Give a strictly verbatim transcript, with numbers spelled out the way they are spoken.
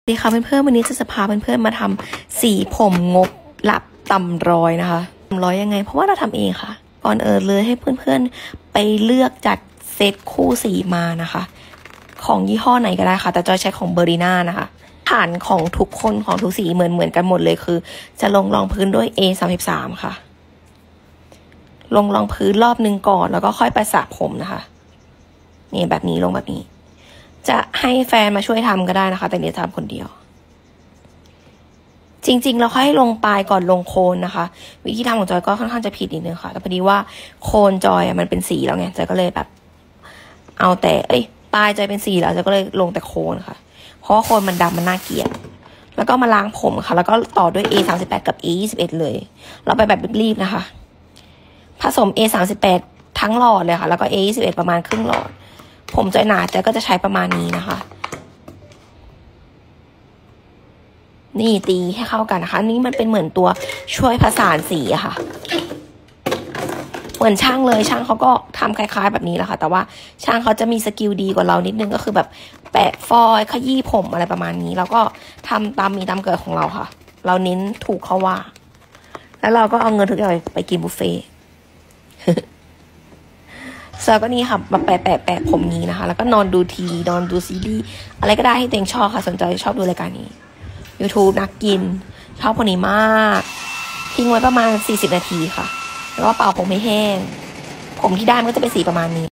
ดีค่ะเพื่อนๆวันนี้จะจะพาเพื่อนๆมาทำสีผมงบหลับต่ำร้อยนะคะต่ำร้อยยังไงเพราะว่าเราทำเองค่ะก่อนเออเลยให้เพื่อนๆไปเลือกจัดเซตคู่สีมานะคะของยี่ห้อไหนก็ได้ค่ะแต่จอยใช้ของเบอร์รีน่านะคะฐานของทุกคนของทุกสีเหมือนเหมือนกันหมดเลยคือจะลงรองพื้นด้วย เอ สามสิบสาม ค่ะลงรองพื้นรอบนึงก่อนแล้วก็ค่อยไปสระผมนะคะนี่แบบนี้ลงแบบนี้จะให้แฟนมาช่วยทำก็ได้นะคะแต่เดี๋ยวทำคนเดียวจริงๆเราให้ลงปลายก่อนลงโคนนะคะวิธีทำของจอยก็ค่อนข้างจะผิดนิดนึงค่ะแต่พอดีว่าโคนจอยมันเป็นสีแล้วไงจอยก็เลยแบบเอาแต่เอ้ยปลายจอยเป็นสีแล้วจอยก็เลยลงแต่โคนค่ะเพราะว่าโคนมันดำมันน่าเกลียดแล้วก็มาล้างผมค่ะแล้วก็ต่อด้วย เอ สามสิบแปด กับ เอ ยี่สิบเอ็ด เลยเราไปแบบรีบๆนะคะผสม เอ สามสิบแปด ทั้งหลอดเลยค่ะแล้วก็ เอ ยี่สิบเอ็ด ประมาณครึ่งหลอดผมจอยหนาจอยก็จะใช้ประมาณนี้นะคะนี่ตีให้เข้ากันนะคะนี่มันเป็นเหมือนตัวช่วยผสานสีอะค่ะเหมือนช่างเลยช่างเขาก็ทำคล้ายๆแบบนี้แหละค่ะแต่ว่าช่างเขาจะมีสกิลดีกว่าเรานิดนึงก็คือแบบแปะฟอยล์ขยี้ผมอะไรประมาณนี้แล้วก็ทำตามมีตามเกิดของเราค่ะเราเน้นถูกเขาว่าแล้วเราก็เอาเงินทุกอย่างไปกินบุฟเฟ่ต์เซอร์ก็นี่ค่ะมาแปะแปะแปะผมนี้นะคะแล้วก็นอนดูทีวีนอนดูซีรีส์อะไรก็ได้ที่ตัวเองชอบค่ะสนใจชอบดูรายการนี้ YouTube นักกินชอบคนนี้มากทิ้งไว้ประมาณสี่สิบนาทีค่ะแล้วก็เป่าผมให้แห้งผมที่ได้มันก็จะเป็นสีประมาณนี้